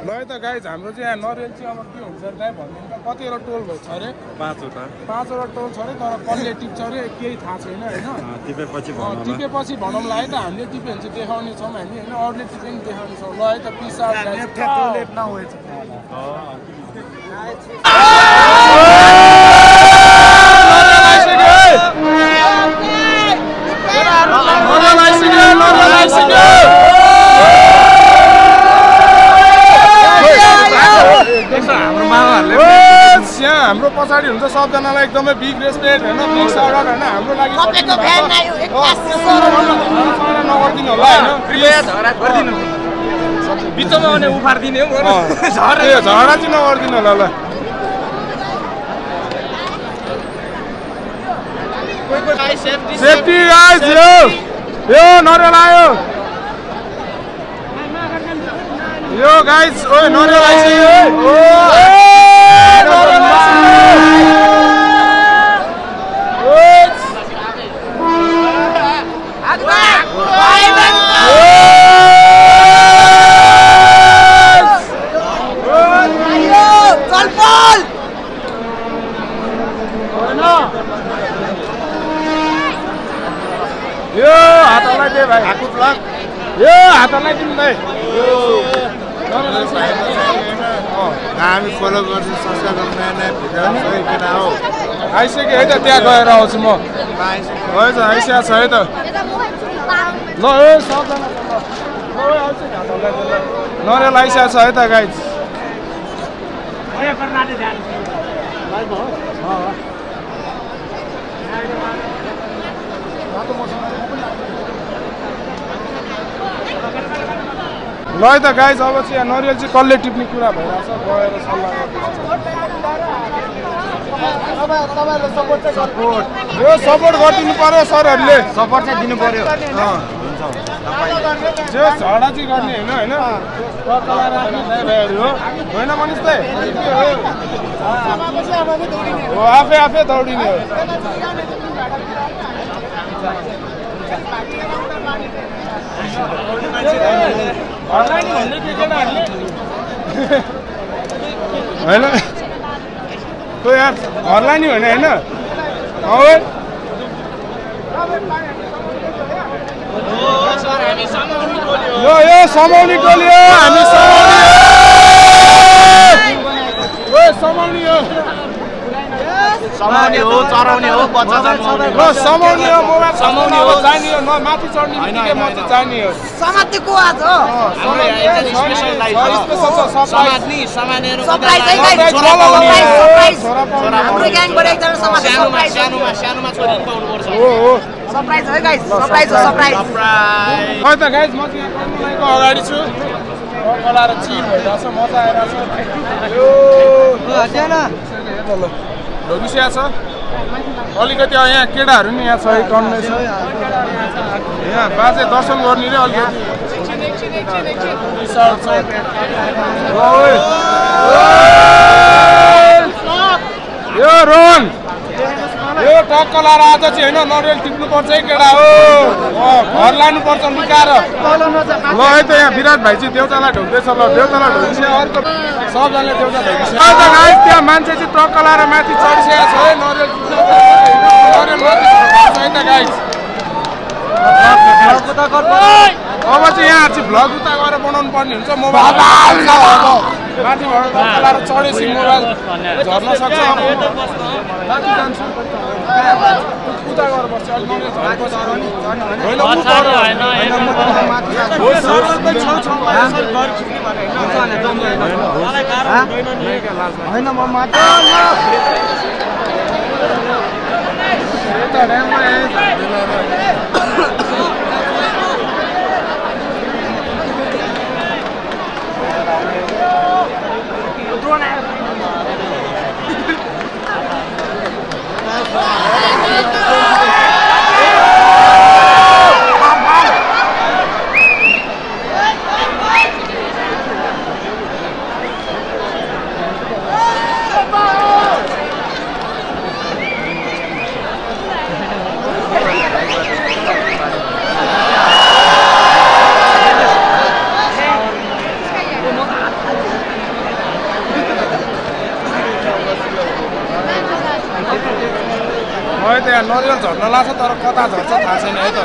ल है त गाइज हाम्रो चाहिँ यहाँ नरियल चाहिँ अब के हुन्छ दाइ भन्नु त कतिवटा टोल भयो छ अरे 5वटा टोल छ अरे तर कसले टिप्छ अरे केही थाहा छैन हैन टिपेपछि भनौँला है त हामीले टिप्यो भने चाहिँ देखाउने छौँ हामी हैन अरूले टिप्यो पनि देखाउने छौँ ल है त पिस हाम्रो पछाडि हुन्छ सबजनालाई एकदमै बिग रेस्पेक्ट हैन बिग साउट हैन हाम्रो लागि सबैको फ्यान आयो 81 नगर्दिनु होला हैन कृपया झगडा गर्दिनु बिचमा आउने उफार दिने हो झगडा चाहिँ नगर्दिनु होला ल सेफ्टी गाइस यो नरियल आयो यो गाइस ओए नरियल आइसक्यो यो हातलाई दे भाइ हातको ब्लक यो हातलाई दिनु भाइ हामी फलो गर्छौँ सब्सक्राइब गर्नु नयाँ भिडियो केटा हो आइसक्यो है त त्यहाँ गएर आउँछु म होइन आइसकेको छ है त ल ए सबजना नरियल आइसकेको छ है त गाइज ल है त गाइज अब चाहिँ यहाँ नरियल चाहिँ कसले टिप्ने कुरा भइरहेछ गएर सल्लाह यो सपोर्ट गरिदिनु पर्यो सरहरूले सपोर्ट चाहिँ दिनु पर्यो त्यो झगडा चाहिँ गर्ने होइन होइन मनिष दाइ हो आफै दौडिने हो होइन खै यार घरलाई नि भने होइन यो समाउने टोली हो हामी समाउने हो चराउने हो बच्चा समाउने हो मोबाइल समाउने हो जाने हो माथि चढ्ने बित्तिकै म चाहिँ जाने हो समातेको आज हो हाम्रो यहाँ स्पेशल लाइफ हाम्रो ग्याङबाट एकजना समाज सानोमा छोरी पाउनु पर्छ सरप्राइज हो गाइस सरप्राइज है त गाइस म चाहिँ यहाँ अगाडि छु कलाएर चिल भइरहेछ मजा आइरहेछ यो ढोगिसिया छ अलिकति यहाँ केटाहरू नि यहाँ छ टन्ने छ यहाँ बाजे दर्शन गर्ने रे अलिकति यो रोहन यो टक्क लाएर आज चाहिँ होइन नरियल टिप्नुपर्छ है केटा हो घर लानुपर्छ लुकाएर ल है त यहाँ विराट भाइ चाहिँ देउतालाई ढोक्दैछ ल देउतालाई ढोकिसक्यो अर्को सबजनाले देउता ढोकिसक्यो त्यहाँ मान्छे चाहिँ टक्क लाएर माथि चढिसकेको छ है नरियल माथि है त गाइस अब चाहिँ यहाँ चाहिँ भ्लग उता गएर बनाउनु पर्ने हुन्छ मोबाइल माथिबाट टक्क लाएर चढेपछि मोबाइल झर्न सक्छ माथि जान्छु उता गएर बस्छ होइन म मात्र है त यहाँ नरिवल झर्न लाग्छ तर कता झर्छ थाहा छैन है त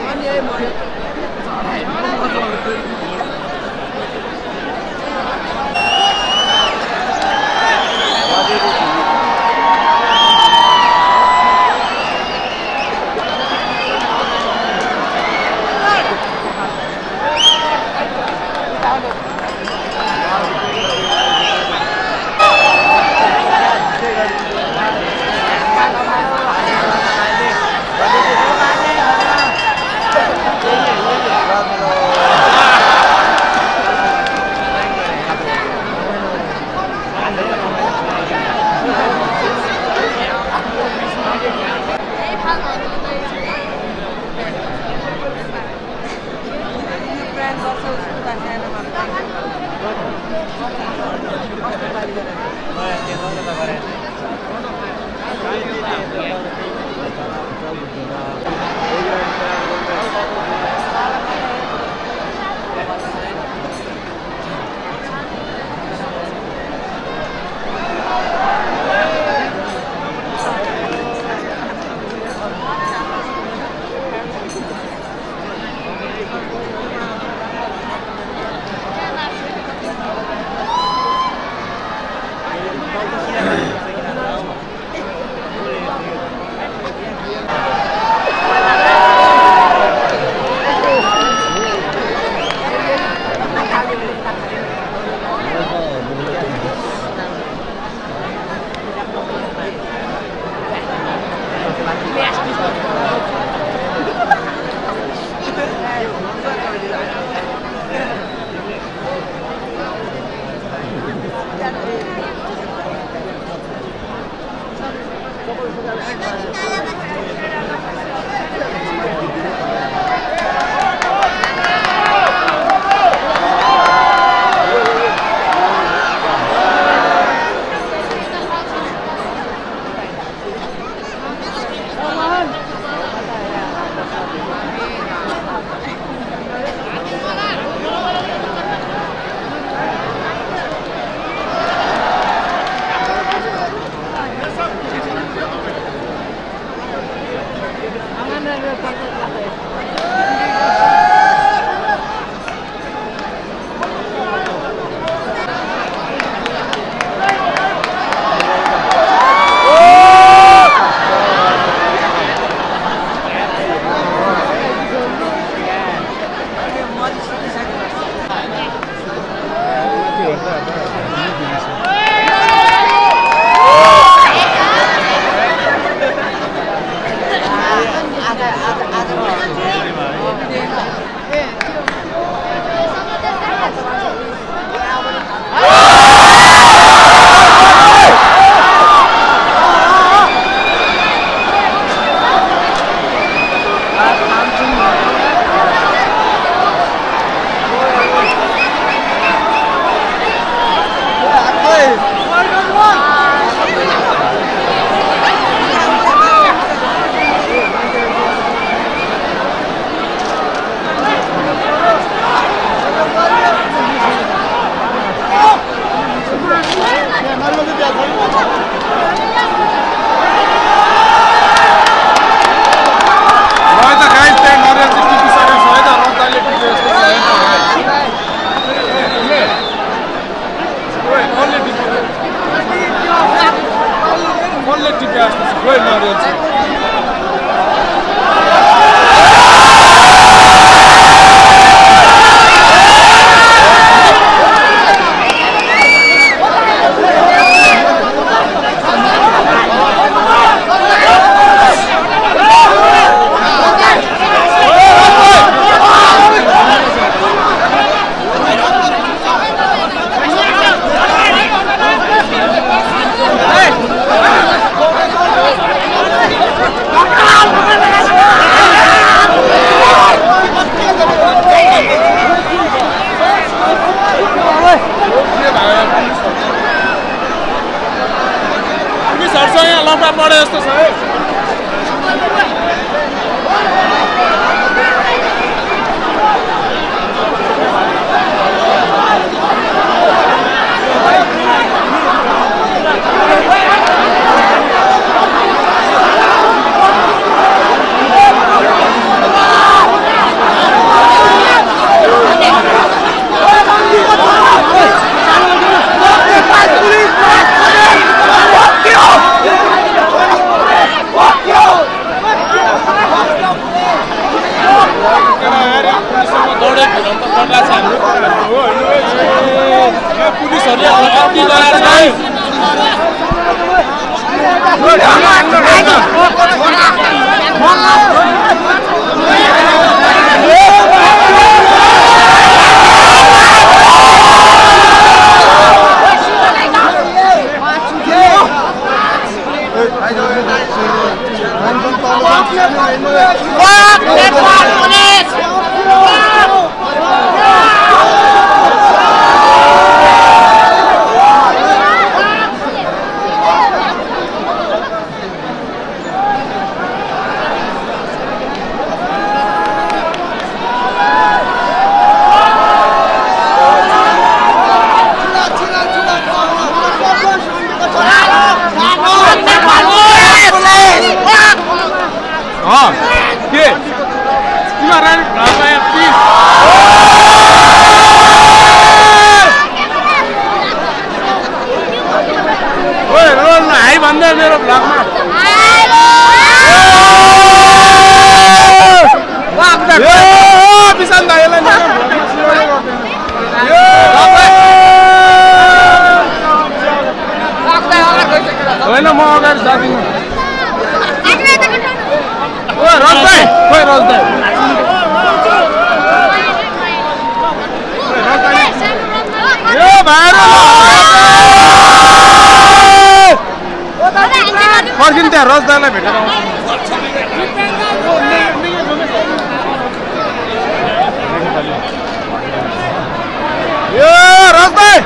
पढे जस्तो छ है। मेरो ब्लगमा विशाल दाइलाई होइन म अगाडि साथीमा रजदाई खोइ रजदाई यो भाइर फर्किन त्यहाँ रजदाईलाई भेटेर यो रजदाई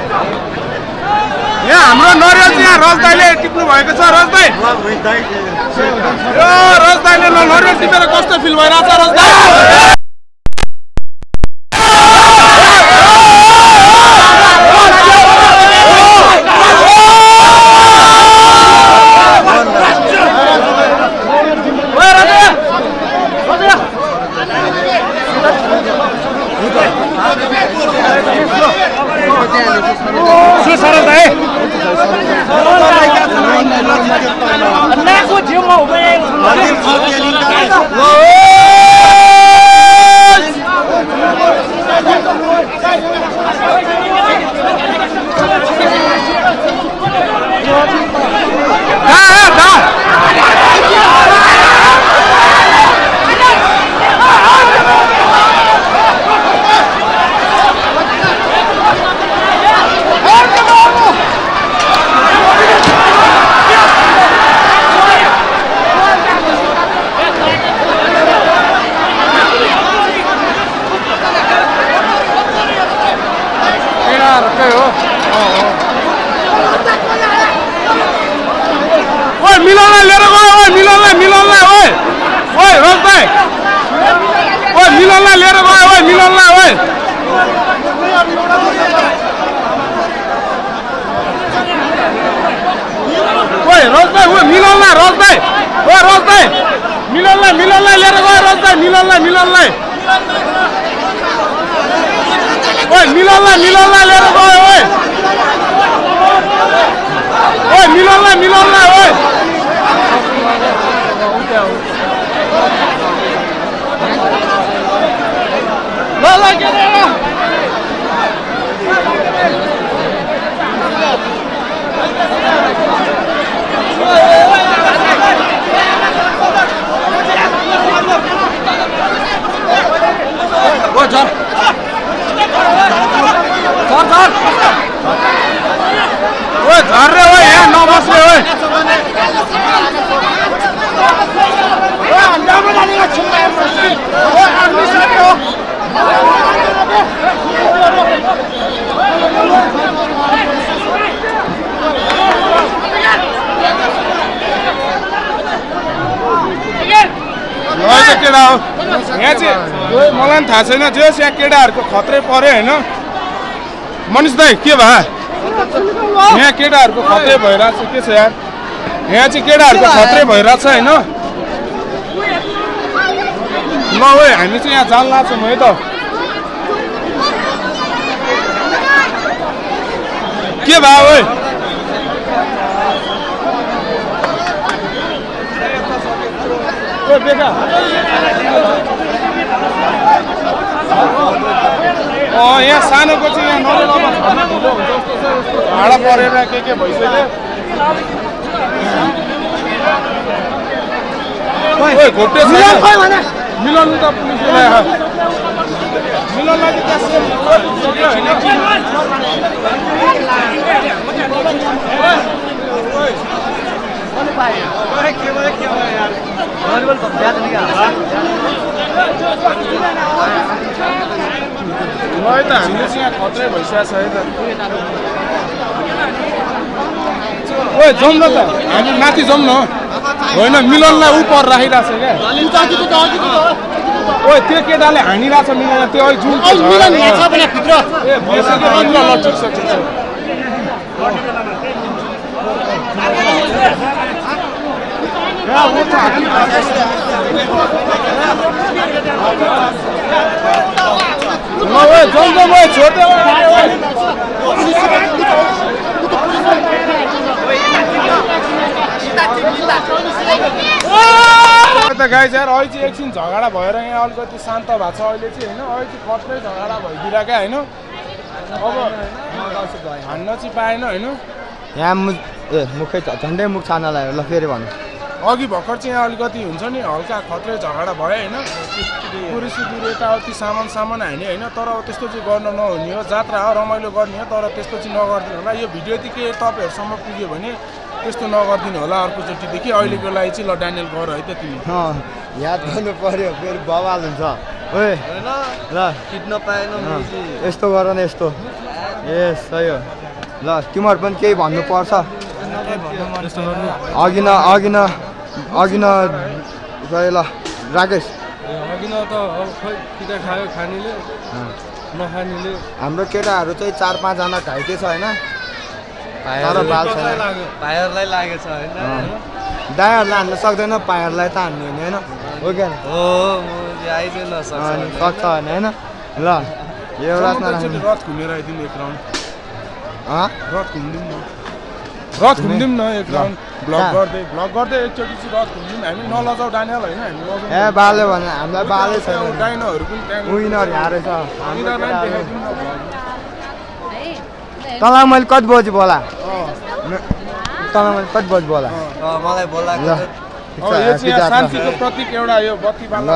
यहाँ हाम्रो नरियल चाहिँ यहाँ रजदाईले टिप्नु भएको छ रजदाई यो रजदाईले नरियल टिपेर कस्तो फिल भइरहेछ रजदाई मिलनलाई लिएर गयो ओइ मिलनलाई ओइ ओइ रजदाई ओइ मिलनलाई लिएर गयो ओइ मिलनलाई ओइ ओइ रजदाई ओइ मिलनलाई रजदाई ओइ रजदाई मिलनलाई लिएर गयो रजदाई मिलनलाई ओइ मिलनलाई लिएर गयो ओइ ओइ मिलनलाई ओइ ल के ओ चल ओए झर रे ओए यहाँ नबस रे ओए केटा हो यहाँ चाहिँ मलाई थाहा छैन जोस् यहाँ केटाहरूको खत्रै पर्यो होइन मनिष दाई के भयो यहाँ केटाहरूको खत्रै भइरहेछ के छ यार यहाँ चाहिँ केटाहरूको खत्रै भइरहेछ होइन ल ओए हामी चाहिँ यहाँ जान लाग्छौँ है त के भयो ओए बेका यहाँ सानोको चाहिँ यहाँ नलेलामा भाडा परेर के भइसक्यो ओए घोटे छ मिलन त पुलिसले मिलनलाई त्यहाँ सेल सक्यो हैन ल त हामीले चाहिँ यहाँ खत्रै भइसकेको छ है त ओए जाउँ न त हामी माथि जाउँ न होइन मिलनलाई उपर राखिरहेको छ क्या ओए त्यो केटाले हानिरहेको छ मिलन त्यो अहिले जुन ए भइसक्यो भित्र ल ठिक छ ओए जाउँ जाउँ ओए छोटे त गाइज यार अहिले चाहिँ एकछिन झगडा भएर यहाँ अलिकति शान्त भएको छ अहिले चाहिँ होइन अहिले चाहिँ खत्रै झगडा भइदिरहेको होइन अब हान्न चाहिँ पाएन होइन यहाँ मुखै झन्डै मुख छान लगायो ल फेरि भन्नु अघि भर्खर चाहिँ यहाँ अलिकति हुन्छ नि हल्का खत्रै झगडा भयो होइन कुरीसुरी यताउति सामान हाने होइन तर त्यस्तो चाहिँ गर्न नहुने हो जात्रा हो रमाइलो गर्ने हो तर त्यस्तो चाहिँ नगरिदिनु होला यो भिडियो चाहिँ के तपाईँहरूसम्म पुग्यो भने त्यस्तो नगरिदिनु होला अर्कोचोटिदेखि अहिलेको लागि चाहिँ ल डानियल गर है त तिमी याद गर्नु पर्यो फेरि बवाल हुन्छ ओए ल किट्न पाएन यस्तो गर न यस्तो ए सही हो ल तिमीहरू पनि केही भन्नुपर्छ अघि न गए ल राकेश अघि न त खै किता खायो खानेले नखानेले हाम्रो केटाहरू चाहिँ 4-5 जना घाइते छ होइन तर बाल छैन भाइहरूलाई लागेछ होइन दायाहरूलाई हान्न सक्दैन पायरलाई त हान्ने होइन हो क्या हो आइजै सक्छ होइन ल एउटा रथ घुमेर आइदिनु एक राउन्ड रथ घुम्दिउँ न एक राउन्ड ब्लग गर्दै एकचोटि चाहिँ रथ घुम्दिउँ हामी नलजाउ डानियल होइन हामी लजाउँ ए बाले भने हामीलाई बालै छैन डाइनोहरू पनि त्यहाँ विनर हारेछ यिनीहरूलाई पनि देखाइदिउँ न तँलाई मैले कति बजी बोला तँलाई मैले कति बजी बोला मलाई बोलाएको यो चाहिँ शान्तिको प्रतीक एउटा यो बत्ती बाल्न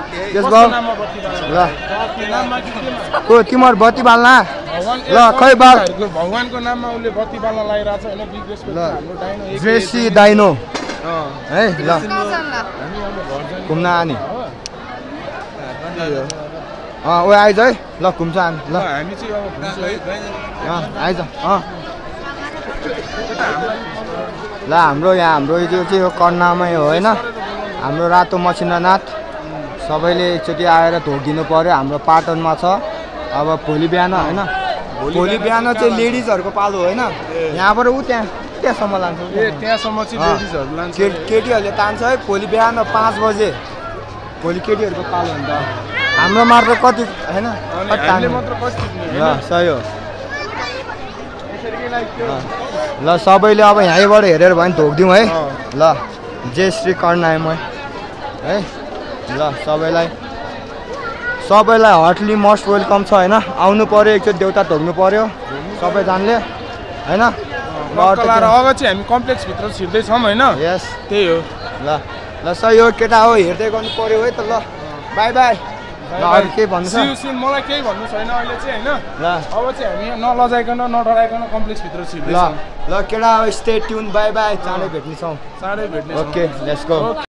ल तिमीहरू बत्ती बाल्न ल खै बाल भगवानको नाममा उसले बत्ती बाल्न लागिरहेछ होइन बिग रेस्पेक्ट जेसी डाइनो है ल घुम्न आनी ओ आइज है ल घुम्छ आनी ल हामी चाहिँ अब घुम्छौँ है आइज ल हाम्रो यो चाहिँ यो कर्णामै हो होइन हाम्रो रातो मसिनानाथ सबैले एकचोटि आएर धोकिदिनु पर्यो हाम्रो पाटनमा छ अब भोलि बिहान होइन भोलि बिहान चाहिँ लेडिजहरूको पालो होइन यहाँबाट ऊ त्यहाँसम्म लान्छ त्यहाँसम्म चाहिँ लेडिजहरू लान्छ केटीहरूले तान्छ है भोलि बिहान 5 बजे भोलि केटीहरूको पालो हुन्छ हाम्रो मात्र कति होइन सही हो ल सबैले अब यहीँबाट हेरेर भयो भने धोकिदिउँ है ल जय श्री कर्णामय है ल सबैलाई हर्टली मोस्ट वेलकम छ होइन आउनु पर्यो एकचोटि देउता धोक्नु पर्यो सबैजनाले होइन अगाडि चाहिँ हामी कम्प्लेक्सभित्र छिर्दैछौँ होइन यस त्यही हो ल सही हो केटा हो हेर्दै गर्नु पर्यो है त ल बाई बाई अरू केही भन्नु छ मलाई केही भन्नु छैन अहिले चाहिँ होइन ल अब चाहिँ हामी नलजाइकन नडराइकन कम्प्लेक्सभित्र छिर्दैछौँ ल केटा स्टे ट्युन बाई बाई चाँडै भेट्नेछौँ ओके लेट्स गो